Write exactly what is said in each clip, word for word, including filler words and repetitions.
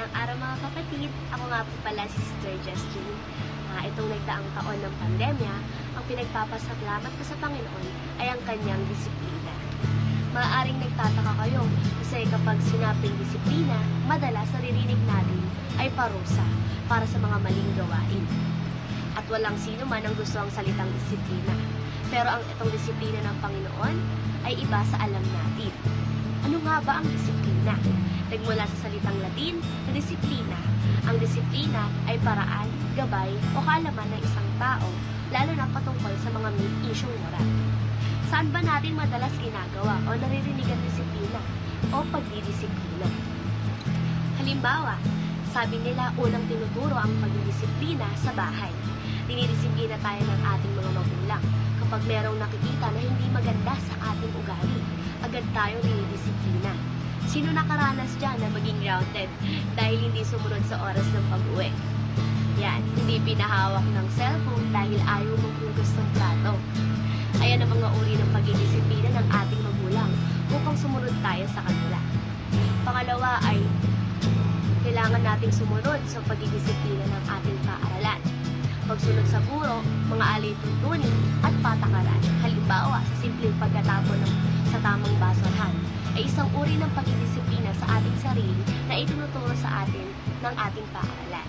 Magandang araw mga kapatid. Ako nga po pala si Sister Justine. Uh, itong nagdaang taon ng pandemya, ang pinagpapasalamat ko sa Panginoon ay ang kanyang disiplina. Maaaring nagtataka kayo kasi kapag sinabing disiplina, madalas naririnig natin ay parusa para sa mga maling gawain. At walang sino man ang gusto ang salitang disiplina. Pero ang itong disiplina ng Panginoon ay iba sa alam natin. Ano nga ba ang disiplina? Nagmula sa salitang Latin na disiplina. Ang disiplina ay paraan, gabay o kaalaman ng isang tao, lalo na patungkol sa mga isyong moral. Saan ba natin madalas ginagawa o naririnig ang disiplina o pagdidisiplina? Halimbawa, sabi nila unang tinuturo ang pagdidisiplina sa bahay. Dinidisiplina tayo ng ating mga magulang. Kapag merong nakikita na hindi maganda sa ating ugali, agad tayo dinidisiplina. Sino nakaranas dyan na maging grounded dahil hindi sumunod sa oras ng pag-uwi? Yan, hindi pinahawak ng cellphone dahil ayaw maghugas ng plato. Ayan ang mga uri ng pagdidisiplina ng ating magulang upang sumunod tayo sa kanila. Pangalawa ay kailangan nating sumunod sa pagdidisiplina ng ating paaralan. Pagsunod sa guro, mga alituntunin at patakaran. Halimbawa, sa simpleng pagkatapon ng, sa tamang basurahan, ay isang uri ng pagdidisiplina sa ating sarili na itinuturo sa atin ng ating paaralan.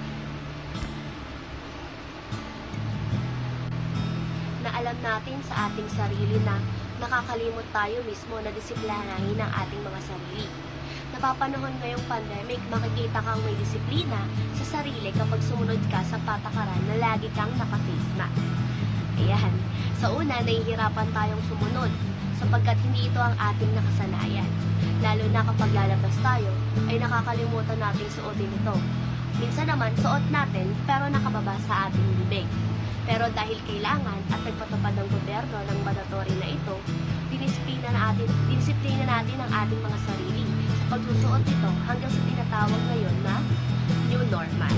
Na alam natin sa ating sarili na nakakalimot tayo mismo na disiplinahin ang ating mga sarili. Napapanahon ngayong pandemic, makikita kang may disiplina sa sarili kapag sumunod ka sa patakaran na lagi kang naka-face mask. Ayan. Sa una, nahihirapan tayong sumunod sapagkat hindi ito ang ating nakasanayan. Lalo na kapag lalabas tayo, ay nakakalimutan nating suotin ito. Minsan naman, suot natin pero nakababa sa ating bibig. Pero dahil kailangan at nagpatupad ng gobyerno ng mandatory na ito, dinisiplina natin, dinisiplina natin ang ating mga sarili sa pagsusuot ito hanggang sa tinatawag ngayon na new normal.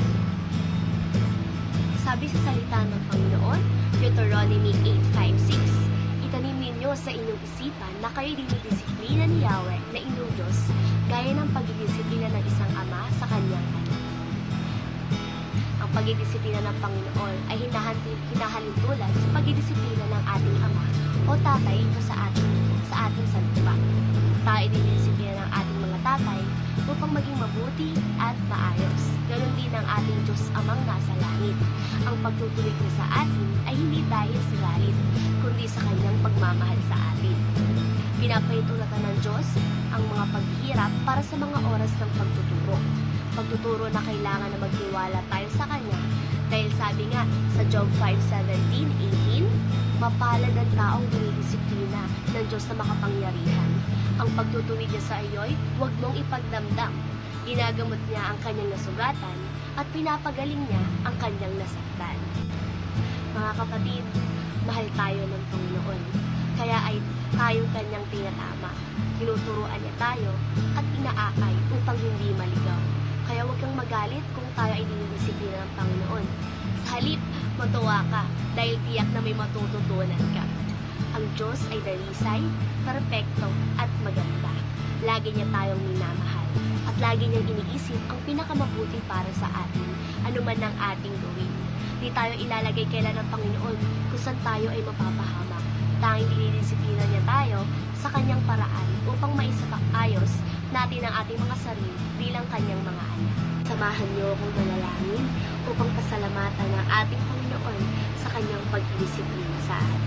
Sabi sa salita ng Panginoon, Deuteronomy eight five six, itanim ninyo sa inyong isipan na kayo dinidisiplina ni Yahweh na inyong Diyos gaya ng pagdidisiplina ng isang ama sa kanyang anak. Ang pagdidisiplina ng Panginoon ay hinahalintulad sa pagdidisiplina ng ating ama o tatay ito sa ating, sa ating santupa. Tayo dinidisiplina ng ating mga tatay upang maging mabuti at maayos. Ganon din ang ating Diyos amang nasa langit. Ang pagtutuwid niya sa atin ay hindi dahil sa galit, kundi sa kanyang pagmamahal sa atin. Pinapahintulatan ng Diyos ang mga paghihirap para sa mga oras ng pagtuturo. Pagtuturo na kailangan na magtiwala tayo sa Kanya dahil sabi nga sa Job five seventeen eighteen, mapalad ang taong dinidisiplina ng Diyos na makapangyarihan. Ang pagtutuwid niya sa iyo'y huwag mong ipagdamdam. Ginagamot niya ang kanyang nasugatan at pinapagaling niya ang kanyang nasaktan. Mga kapatid, mahal tayo ng Panginoon. Kaya ay tayong kanyang tinatama. Tinuturuan niya tayo at inaakay upang hindi maligaw. Kaya huwag kang magalit kung tayo ay dinidisiplina ng Panginoon. Sa halip, matuwa ka dahil tiyak na may matututunan ka. Ang Diyos ay dalisay, perpekto at maganda. Lagi niya tayong minamahal at lagi niyang iniisip ang pinakamabuti para sa atin, anuman ang ating gawin. Di tayo ilalagay kailan ng Panginoon kung saan tayo ay mapapahamak. Tanging dinidisiplina niya tayo sa kanyang paraan upang maisapag-ayos natin ang ating mga sarili bilang kanyang mga anak. Samahan niyo akong manalangin upang pasalamatan ang ating Panginoon sa kanyang pagdisiplina sa atin.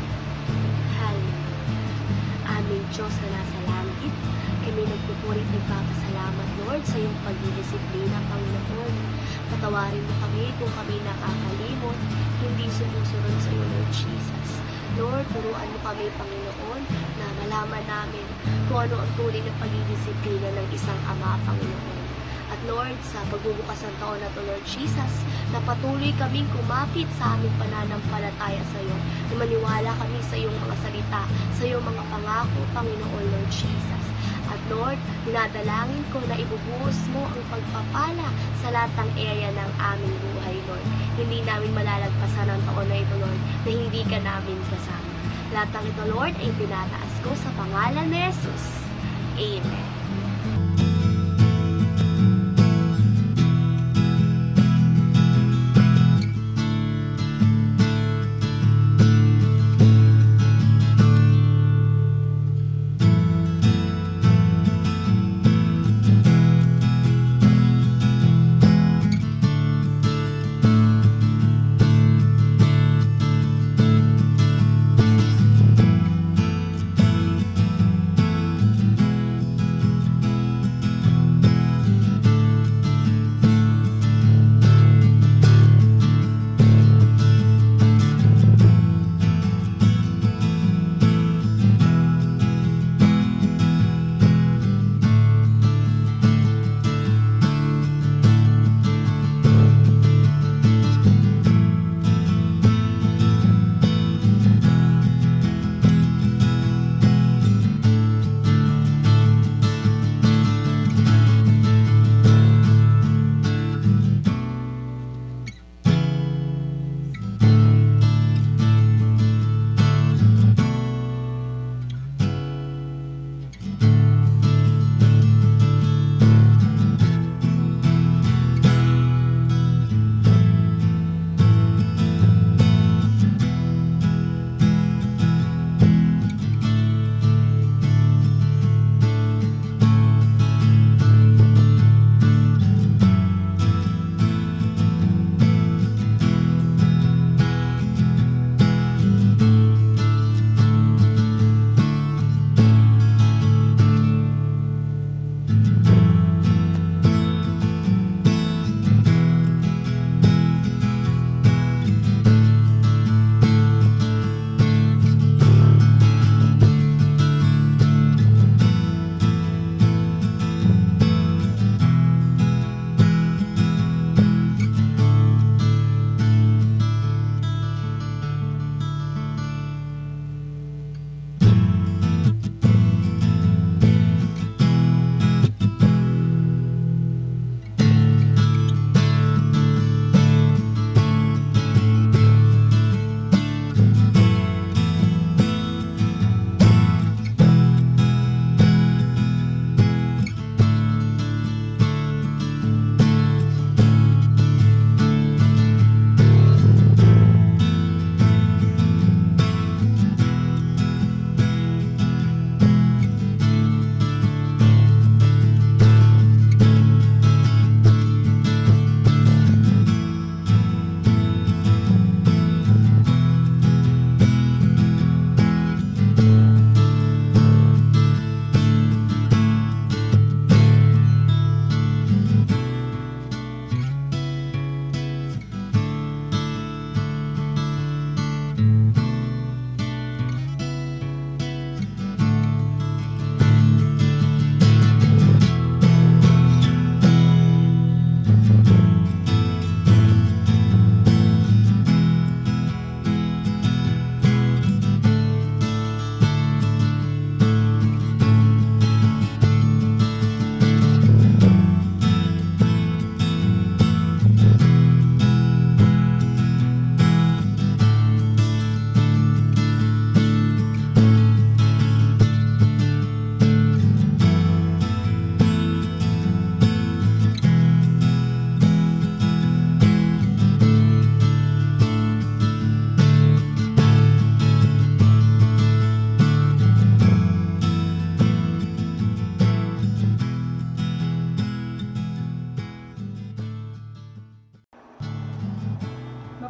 Hallelujah. Aming Diyos na nasa langit, kami nagpupurit nagpapasalamat, Lord, sa iyong pagdidisiplina, Panginoon. Patawarin mo kami kung kami nakakalimot, hindi sumusunod sa iyo, Lord Jesus. Lord, turuan mo kami, Panginoon, na malaman namin kung ano ang tunay na pagdidisiplina ng isang ama, Panginoon. At Lord, sa pagbubukas ng taon na to, Lord Jesus, na patuloy kaming kumapit sa aming pananampalataya sa iyo, na maniwala kami sa iyong mga salita, sa iyong mga pangako, Panginoon, Lord Jesus. At Lord, dinadalangin ko na ibubuhos mo ang pagpapala sa lahat ng area ng aming buhay, Lord. Hindi namin malalagpasan ang taon na ito, Lord, na hindi ka namin kasama. Lahat ng ito, Lord, ay tinataas ko sa pangalan ni Jesus. Amen.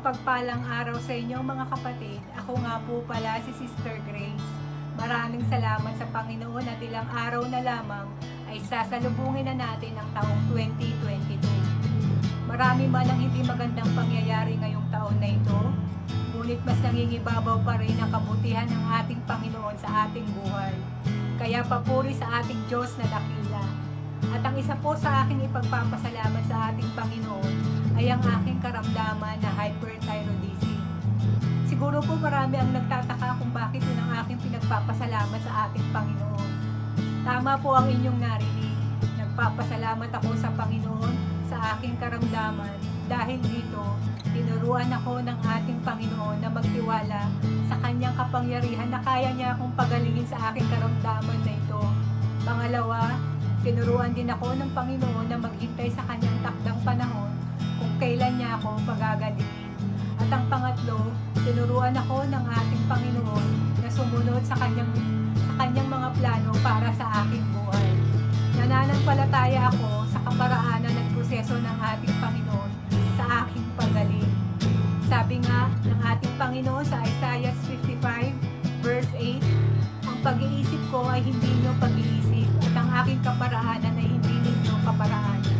Mapagpalang araw sa inyo mga kapatid. Ako nga po pala si Sister Grace. Maraming salamat sa Panginoon at ilang araw na lamang ay sasalubungin na natin ang taong twenty twenty-two. Marami man ang hindi magandang pangyayari ngayong taon na ito, ngunit mas nangingibabaw pa rin ang kabutihan ng ating Panginoon sa ating buhay. Kaya papuri sa ating Diyos na dakila. At ang isa po sa aking ipagpapasalamat sa ating Panginoon ay ang aking karamdaman na hyperthyroidism. Siguro po marami ang nagtataka kung bakit yun ang aking pinagpapasalamat sa ating Panginoon. Tama po ang inyong narinig. Nagpapasalamat ako sa Panginoon sa aking karamdaman dahil dito tinuruan ako ng ating Panginoon na magtiwala sa kanyang kapangyarihan na kaya niya akong pagalingin sa aking karamdaman na ito. Pangalawa, tinuruan din ako ng Panginoon na maghintay sa kanyang takdang panahon kung kailan niya ako pagagalingin. At ang pangatlo, tinuruan ako ng ating Panginoon na sumunod sa kanyang, sa kanyang mga plano para sa aking buhay. Nananampalataya ako sa kaparaanan at proseso ng ating Panginoon sa aking pagaling. Sabi nga ng ating Panginoon sa Isaiah fifty-five verse eight, ang pag-iisip ko ay hindi niyo pag-iisip at ang aking kaparaanan ay hindi ninyo kaparaanan.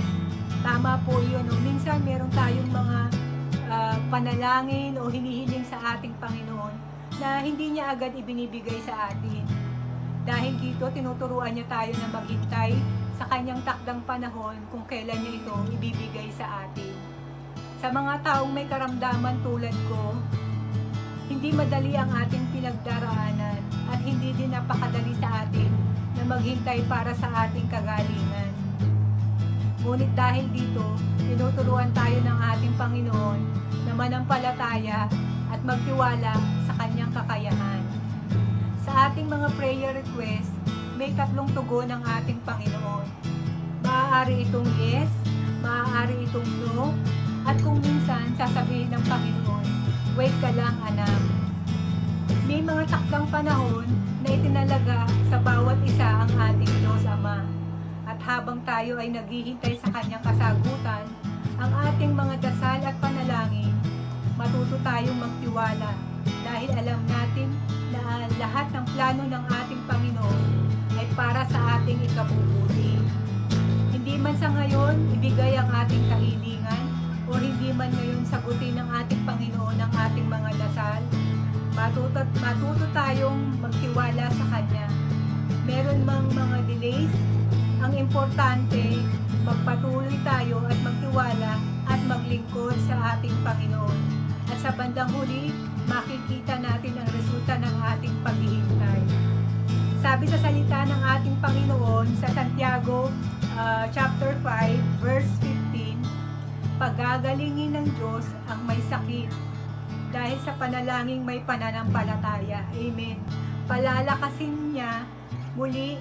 Tama po yun. No? Minsan meron tayong mga uh, panalangin o hinihiling sa ating Panginoon na hindi niya agad ibinibigay sa atin. Dahil dito, tinuturuan niya tayo na maghintay sa kanyang takdang panahon kung kailan niya ito ibibigay sa atin. Sa mga taong may karamdaman tulad ko, hindi madali ang ating pinagdaraanan at hindi din napakadali sa atin na maghintay para sa ating kagalingan. Ngunit dahil dito, tinuturuan tayo ng ating Panginoon na manampalataya at magtiwala sa kanyang kakayahan. Sa ating mga prayer request, may tatlong tugon ng ating Panginoon. Maaari itong yes, maaari itong no, at kung minsan sasabihin ng Panginoon, wait ka lang anak. May mga takdang panahon na itinalaga sa bawat isa ang ating Diyos Ama. At habang tayo ay naghihintay sa kanyang kasagutan, ang ating mga dasal at panalangin, matuto tayong magtiwala dahil alam natin na lahat ng plano ng ating Panginoon ay para sa ating ikabubuti. Hindi man sa ngayon ibigay ang ating kahilingan o hindi man ngayon sagutin ng ating Panginoon ang ating mga dasal, matuto, matuto tayong magtiwala sa Kanya. Meron mang mga delays, ang importante, magpatuloy tayo at magtiwala at maglingkod sa ating Panginoon. At sa bandang huli, makikita natin ang resulta ng ating paghihintay. Sabi sa salita ng ating Panginoon sa Santiago uh, chapter five verse fifteen, pagagalingin ng Diyos ang may sakit dahil sa panalangin may pananampalataya. Amen. Palalakasin niya muli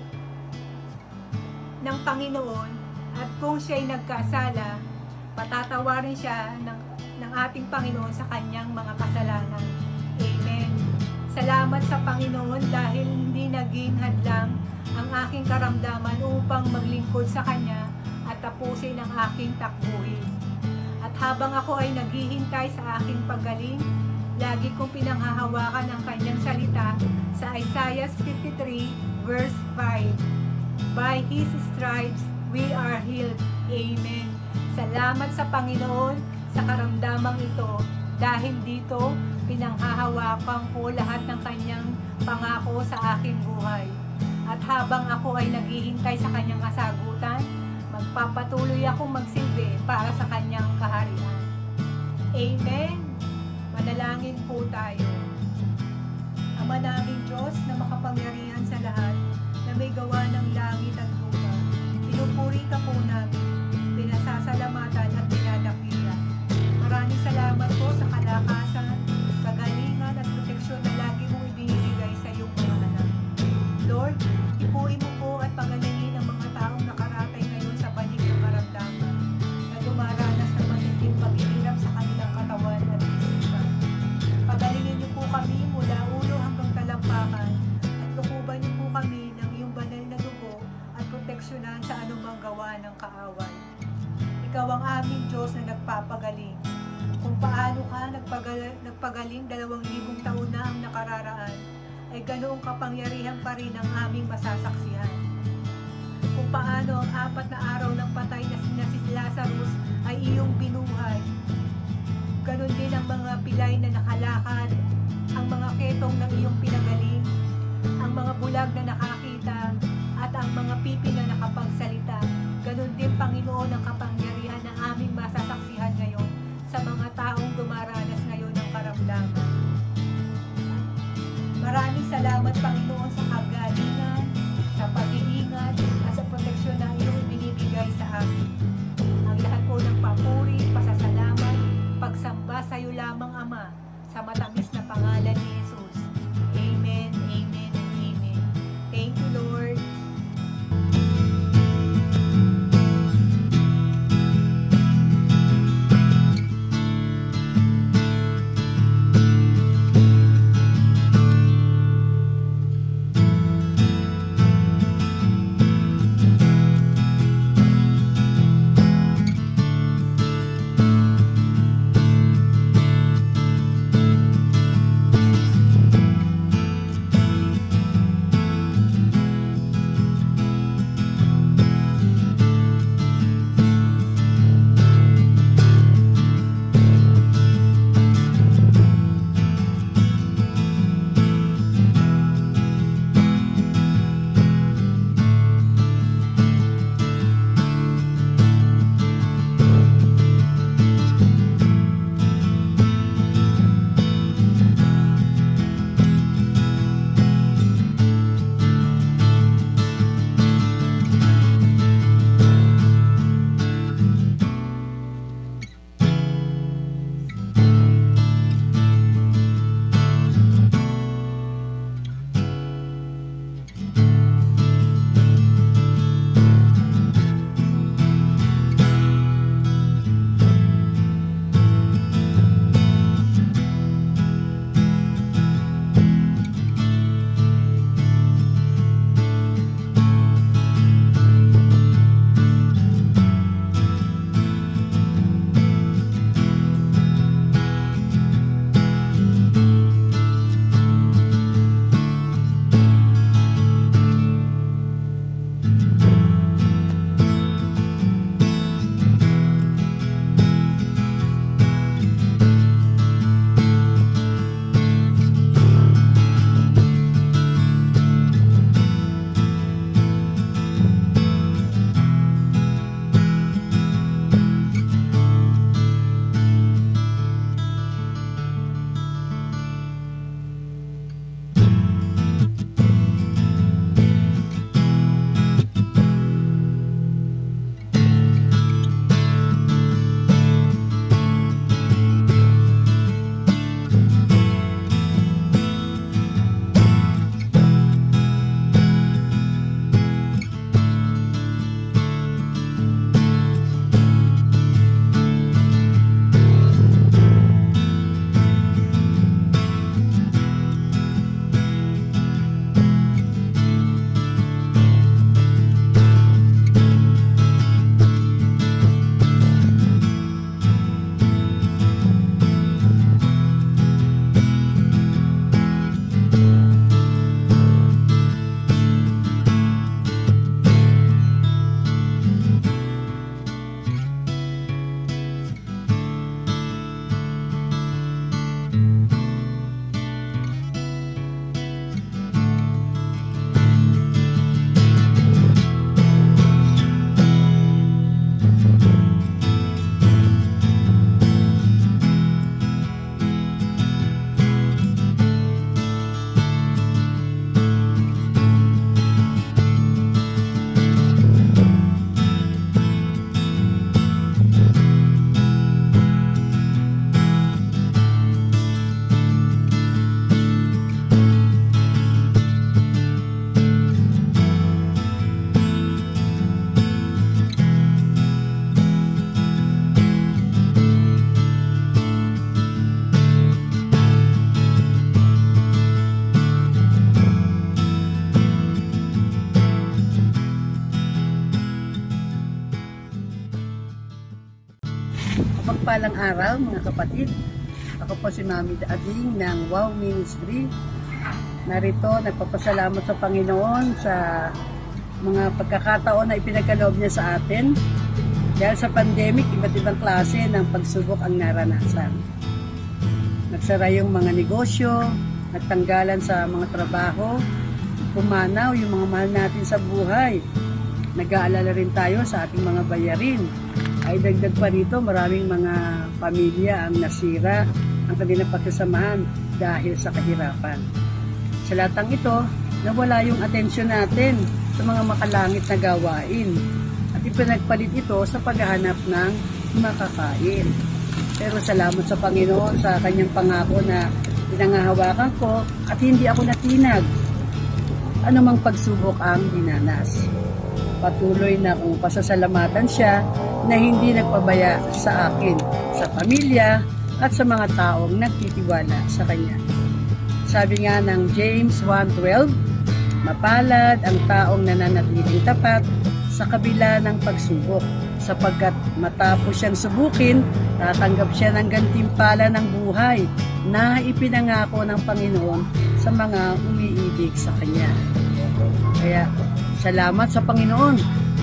ng Panginoon at kung siya'y nagkasala, patatawarin siya ng, ng ating Panginoon sa kanyang mga kasalanan. Amen. Salamat sa Panginoon dahil hindi naging hadlang ang aking karamdaman upang maglingkod sa Kanya at tapusin ang aking takbuhin. At habang ako ay naghihintay sa aking paggaling, lagi kong pinanghahawakan ang Kanyang salita sa Isaiah fifty-three verse five. By His stripes, we are healed. Amen. Salamat sa Panginoon sa karamdamang ito. Dahil dito, pinanghahawakan ko lahat ng Kanyang pangako sa aking buhay. At habang ako ay naghihintay sa Kanyang kasagutan, magpapatuloy akong magsilbi para sa Kanyang kaharian. Amen. Manalangin po tayo. Ama naming Diyos na makapangyarihan sa lahat, na may gawa ng langit at lupa. Pinupuri ka po namin, pinasasalamatan at pinadakila. Maraming salamat po sa kalakasan, kagalingan at proteksyon na lagi mong ibinibigay sa iyong mga anak. Lord, ipuin mo po at pagalingin ang mga taong nakaratay ngayon sa banig ng karamdaman na dumaranas ng matinding paghihirap sa kanilang katawan at isipan. Pagalingin niyo po kami mula ulo hanggang talampakan at tukuban niyo po kami ng iyong banal na dugo at proteksyonan sa anumang gawa ng kaaway. Ikaw ang aming Diyos na nagpapagaling. Kung paano ka nagpagal- nagpagaling dalawang libong taon na ang nakararaan, ay ganoong kapangyarihan pa rin ang aming masasaksihan. Kung paano ang apat na araw ng patay na si na si Lazarus ay iyong binuhay. Ganon din ang mga pilay na nakalakad, ang mga ketong na iyong pinagaling, ang mga bulag na nakakita, at ang mga pipi na nakapagsalita. Ganon din, Panginoon, ang kapangyarihan na aming masasaksihan ngayon sa mga taong dumaranas ngayon ng karamdaman. Maraming salamat, Panginoon, sa kagalingan, sa pag-iingat, at sa proteksyon na iyong binibigay sa amin. Ang lahat po ng papuri, pasasalamat, pagsamba sa iyo lamang, Ama, sa matamis na pangalan ni Jesus. Amen, amen, and amen. Thank you, Lord. Mapagpalang araw mga kapatid. Ako po si Mami Ading ng Wow Ministry. Narito, nagpapasalamat sa Panginoon sa mga pagkakataon na ipinagkaloob niya sa atin. Dahil sa pandemic, iba't ibang klase ng pagsubok ang naranasan. Nagsara yung mga negosyo, nagtanggalan sa mga trabaho, pumanaw yung mga mahal natin sa buhay. Nag-aalala rin tayo sa ating mga bayarin. Ay dagdag pa rito, maraming mga pamilya ang nasira ang kanilang pagsasamahan dahil sa kahirapan. Sa latang ito, nawala yung atensyon natin sa mga makalangit na gawain at ipinagpalit ito sa paghahanap ng makakain. Pero salamat sa Panginoon sa kanyang pangako na pinangahawakan ko at hindi ako natinag. Anumang pagsubok ang dinanas. Patuloy na kung pasasalamatan siya na hindi nagpabaya sa akin, sa pamilya at sa mga taong nagtitiwala sa kanya. Sabi nga ng James one twelve, mapalad ang taong nananatiling tapat sa kabila ng pagsubok, sapagkat matapos siyang subukin, tatanggap siya ng gantimpala ng buhay na ipinangako ng Panginoon sa mga umiibig sa Kanya. Kaya, salamat sa Panginoon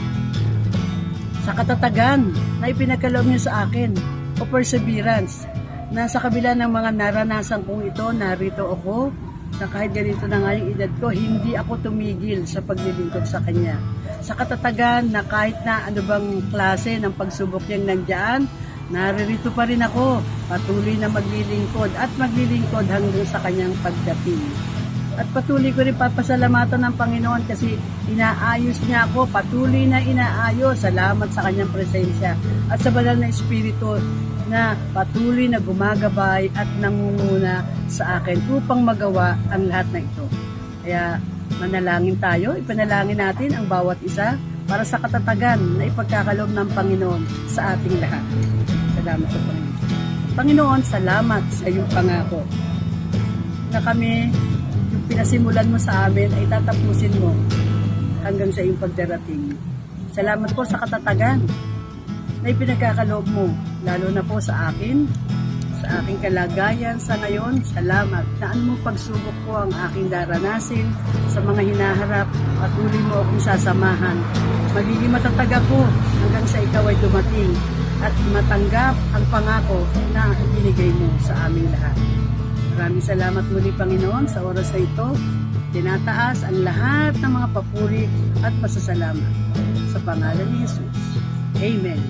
sa katatagan na ipinagkaloob niya sa akin o perseverance na sa kabila ng mga naranasan kong ito, narito ako na kahit ganito na nga yung edad ko, hindi ako tumigil sa paglilingkod sa Kanya. Sa katatagan na kahit na ano bang klase ng pagsubok niyang nandiyan, naririto pa rin ako, patuloy na maglilingkod at maglilingkod hanggang sa Kanyang pagdating. At patuloy ko rin papasalamatan ng Panginoon kasi inaayos niya ako, patuloy na inaayos. Salamat sa Kanyang presensya at sa banal na Espiritu na patuloy na gumagabay at nangunguna sa akin upang magawa ang lahat na ito. Kaya manalangin tayo, ipanalangin natin ang bawat isa para sa katatagan na ipagkakaloob ng Panginoon sa ating lahat. Salamat sa Panginoon. Panginoon, salamat sa iyong pangako na kami yung pinasimulan mo sa amin ay tatapusin mo hanggang sa iyong pagdarating. Salamat po sa katatagan na ipinagkakaloob mo, lalo na po sa akin, sa aking kalagayan sa ngayon. Salamat na anumang pagsubok po ang aking daranasin sa mga hinaharap, patuloy mo akong sasamahan. Magiging matatag ako hanggang sa ikaw ay dumating at matanggap ang pangako na ibinigay mo sa aming lahat. Maraming salamat muli, Panginoon, sa oras na ito. Tinataas ang lahat ng mga papuri at pasasalamat sa pangalan ni Jesus. Amen.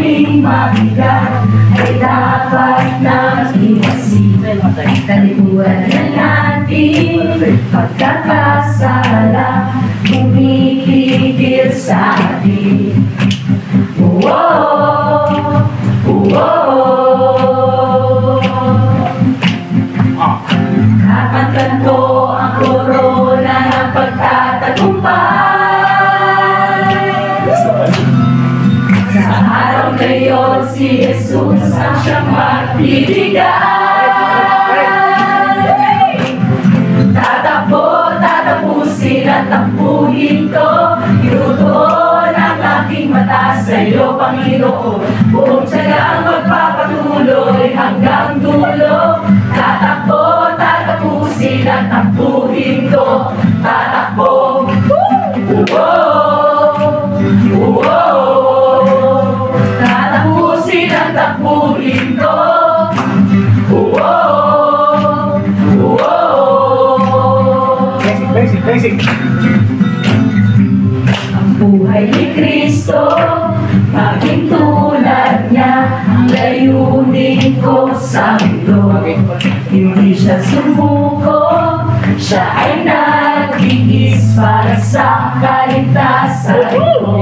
layuning mabigat ay dapat na iwasin. Talikuran natin pagkakasala kumikigil sa atin. Whoa, whoa. Kakantan ko ang korona ng pagtatagumpay. Sa araw na iyon, si Jesus ang siyang magbibigay. Tatakbo, tatapusin at takbuhin ko. Inutuon ang aking mata sa iyo, Panginoon. Buong tiyagang magpapatuloy hanggang dulo. Tatakbo, tatapusin at takbuhin ko. Tatakbo, uwo, uwo. Tatapusin at takbuhin ko. Uwo, uwo. Basic, basic, basic. Ang buhay ni Kristo, maging tulad niya, ang layunin ko sa mundo. Hindi siya sumuko, siya ay nagtiis para sa kaligtasan ko.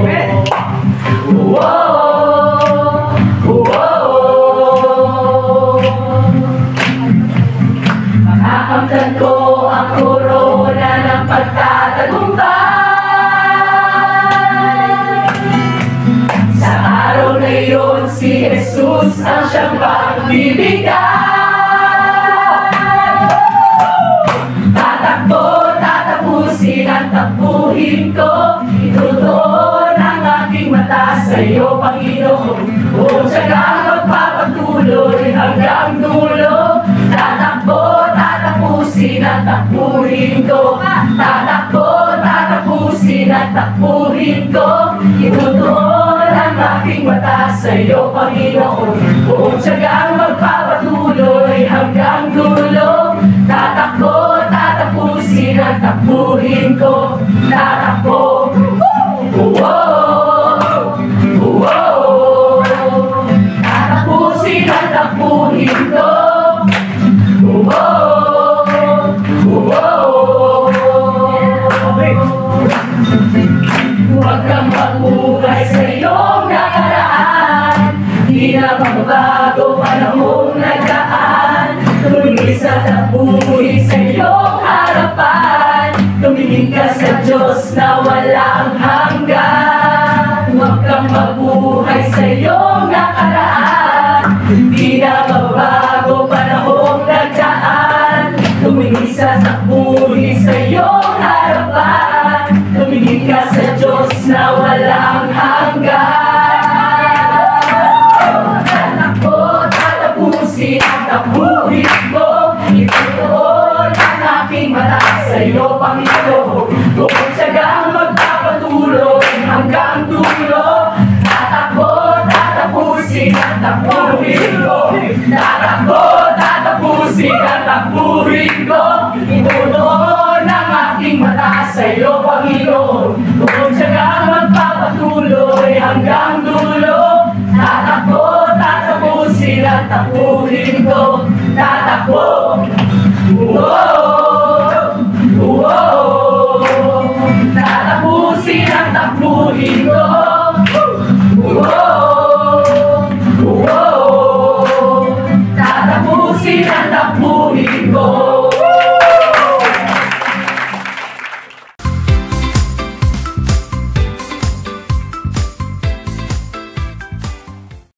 Whoa, whoa. Makakamtan ko ang korona ng pagtatagumpay. Sa araw na iyon, si Jesus ang siyang magbibigay. Tatakbo, tatapusin at takbuhin ko. Itutuon ang aking mata sa iyo, Panginoon. Buong tiyagang magpapatuloy hanggang dulo. Tatakbo, tatapusin at takbuhin ko. Tatakbo, tatapusin at takbuhin ko. Itutuon ang aking mata sa iyo, Panginoon. Buong tiyagang magpapatuloy hanggang dulo. Tatakbo, tatapusin at takbuhin ko. Tatakbo, uwo, uwo. Tatapusin at takbuhin ko. Uwo, uwo. Huwag kang magmukay sa iyong nakaraan. Di na magbago panahong nagdaan. Tumingin sa tabuhin sa iyong harapan. Tumingin ka sa Diyos na walang hanggan. Huwag kang mabuhay sa iyong nakaraan. Di na magbago panahong nagdaan. Tumingin sa tabuhin sa iyong harapan. Tumingin ka sa Diyos na walang hanggan. Tatakbo, tatapusin at takbuhin mo. Itutuon ang aking mata sa iyo, Panginoon. Buong tiyagang magpapatuloy hanggang dulo. Tatakbo, tatapusin at takbuhin ko. Tatakbo, tatapusin at takbuhin ko. Itutuon ang aking mata sa iyo, Panginoon. Buong tiyagang magpapatuloy hanggang dulo. Tatakbo, tatapusin at takbuhin ko. Tatakbo, uwo, uwo. Tatapusin at takbuhin ko.